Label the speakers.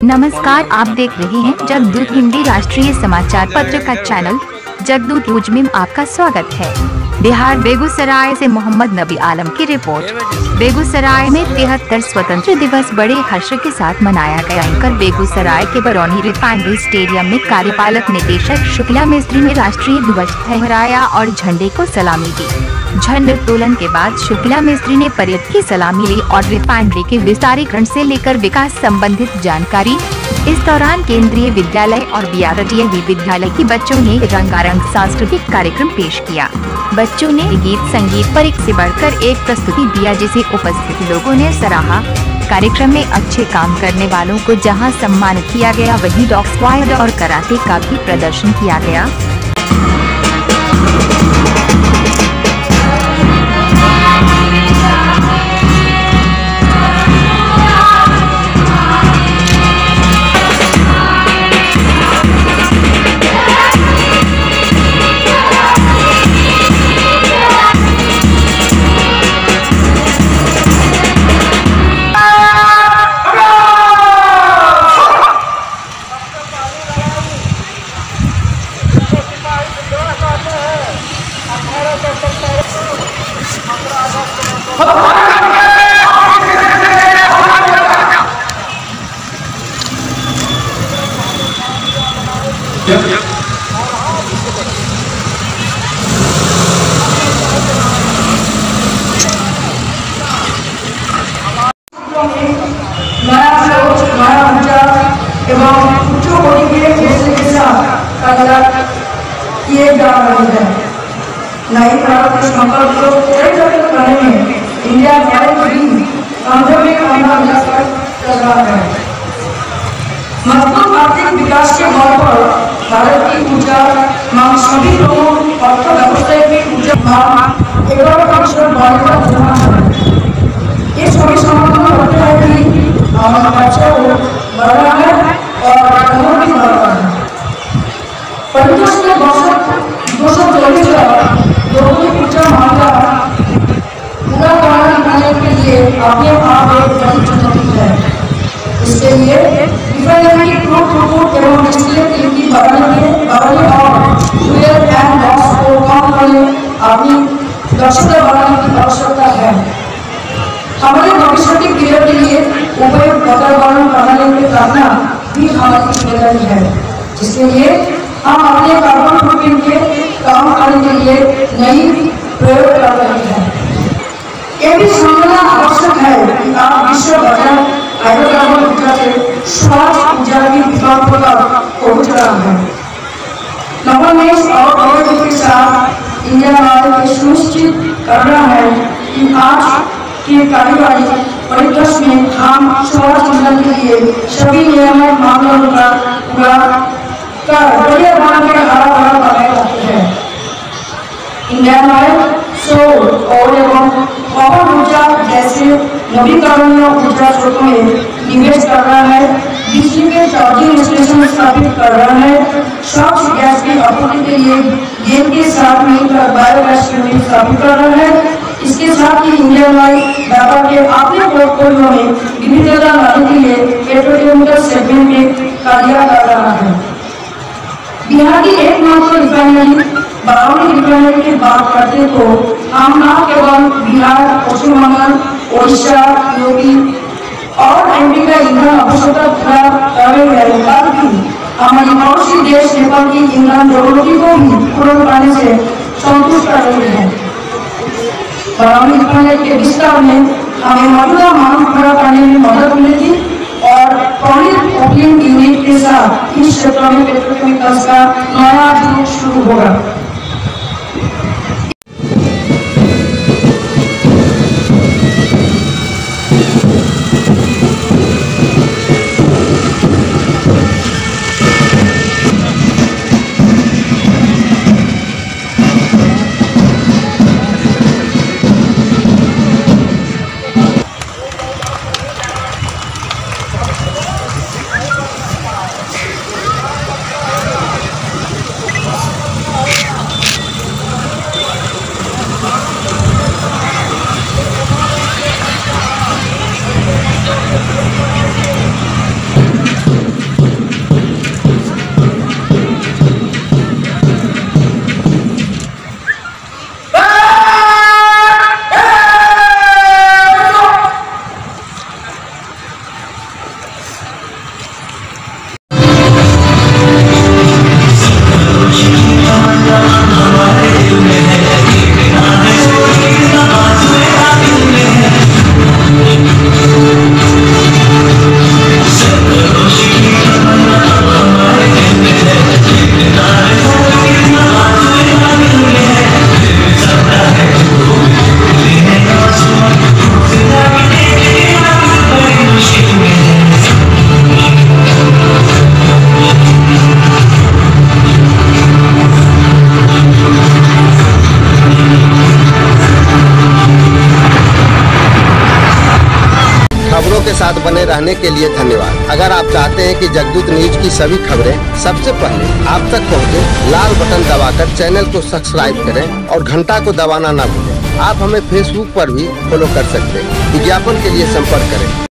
Speaker 1: नमस्कार, आप देख रहे हैं जगदूत हिंदी राष्ट्रीय समाचार पत्र का चैनल। जगदूत न्यूज में आपका स्वागत है। बिहार बेगूसराय से मोहम्मद नबी आलम की रिपोर्ट। बेगूसराय में 73 स्वतंत्र दिवस बड़े हर्ष के साथ मनाया गया। एंकर बेगूसराय के बरौनी रिफाइनरी स्टेडियम में कार्यपालक निदेशक शुक्ला मिस्त्री ने राष्ट्रीय ध्वज फहराया और झंडे को सलामी दी। झंडोत्तोलन के बाद शुक्ला मिस्त्री ने परेड की सलामी ली और रिफाइनरी के विस्तारीकरण से लेकर विकास संबंधित जानकारी। इस दौरान केंद्रीय विद्यालय और बीआरटीए विद्यालय के बच्चों ने रंगारंग सांस्कृतिक कार्यक्रम पेश किया। बच्चों ने गीत संगीत पर एक से बढ़कर एक प्रस्तुति दिया, जिसे उपस्थित लोगों ने सराहा। कार्यक्रम में अच्छे काम करने वालों को जहां सम्मानित किया गया, वहीं डॉग स्क्वाड और कराटे का भी प्रदर्शन किया गया।
Speaker 2: नया सोच, नया विचार एवं उच्च कोटि के उद्देश्य के साथ कार्य किए जा रहे हैं। नई भारत के संकल्प को सशक्त करने में इंडिया भारत भी कंधे में कंधा मिलाकर चल रहा है। मजबूत आर्थिक विकास के बल पर भारत की ऊर्जा मांग सभी लोगों अर्थव्यवस्था की ऊर्जा मांग एवं विश्व बढ़ावा ये सभी समर्थन करते हैं कि हमारे बच्चों को बढ़ना है और कानून भी बढ़ना है। परिवेश के 240 लोगों की ऊर्जा मामला पूरा करने के लिए अपने आप एक बड़ी चुनौती है। इसके लिए रिफाइनरी की थ्रूपुट एवं डिस्टिलेट की बढ़ाने और फ्यूल एंड लॉस को कम करने अपनी दक्षता बढ़ाने की आवश्यकता है। हमारे भविष्य की पीढ़ी के लिए उपयुक्त वातावरण प्रणाली की स्थापना भी हमारी जिम्मेदारी है, जिसके लिए हम अपने कार्बन फुटप्रिंट के काम करने के लिए नई प्रयोग कर रहे हैं। ये भी समझना आवश्यक है कि आप विश्व बाजार हाइड्रोकार्बन ऊर्जा से स्वच्छ ऊर्जा की विकल्पों तक पहुंच रहा है। नवोन्मेष और प्रगति के साथ इंडिया को सुनिश्चित करना है कि आज के कार्यवाही परिदृश्य में हम स्वच्छ ईंधन के लिए सभी नियामक मामलों का पूरा कर पर्यावरण के हरा भरा बनाए रखते हैं। इंडियन ऑयल, सौर और एवं पवन ऊर्जा जैसे नवीकरणीय ऊर्जा स्रोतों में निवेश कर रहा है। बिजली के चार्जिंग स्टेशन स्थापित कर रहा है। स्वच्छ गैस की आपूर्ति के लिए गेल के साथ मिलकर बायोगैस यूनिट स्थापित कर रहा है। इसके साथ ही इंडियन ऑयल व्यापार के अपने पोर्टफोलियो में विविधता लाने के लिए पेट्रोकेमिकल सेगमेंट में कार्य कर रहा है। बिहार की एकमात्र रिफाइनरी बरौनी रिफाइनरी की बात करते तो हम न केवल बिहार, पश्चिम बंगाल, ओडिशा, यूपी और एमपी का ईंधन आवश्यकता पूरा कर रहे हैं, बल्कि हमारी पड़ोसी देश नेपाल की ईंधन जरूरतों को भी पूरा करने से संतुष्ट कर रही है। बरौनी रिफाइनरी के विस्तार में हमें मौजूदा मांग पूरा करने में मदद मिलेगी और पॉलीप्रॉपिलीन यूनिट के साथ इस क्षेत्र में पेट्रोकेमिकल्स का नया युग शुरू होगा।
Speaker 3: के साथ बने रहने के लिए धन्यवाद। अगर आप चाहते हैं कि जगदूत न्यूज की सभी खबरें सबसे पहले आप तक पहुंचे, लाल बटन दबाकर चैनल को सब्सक्राइब करें और घंटा को दबाना न भूलें। आप हमें फेसबुक पर भी फॉलो कर सकते हैं। विज्ञापन के लिए संपर्क करें।